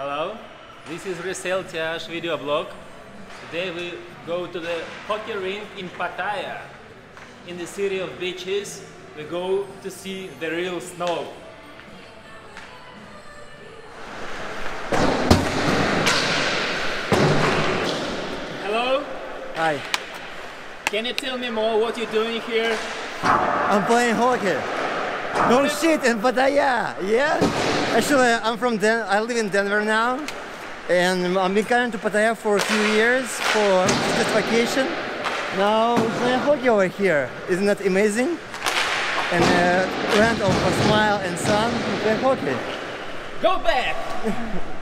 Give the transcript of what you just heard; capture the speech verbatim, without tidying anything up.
Hello, this is RESALE-TH video blog. Today we go to the hockey rink in Pattaya. In the city of beaches, we go to see the real snow. Hello? Hi. Can you tell me more what you're doing here? I'm playing hockey. No shit, in Pattaya, yeah? Actually, I'm from Den I live in Denver now, and I've been coming to Pattaya for a few years for just vacation. Now we're playing hockey over here. Isn't that amazing? And uh, land of a smile and sun, we play hockey. Go back!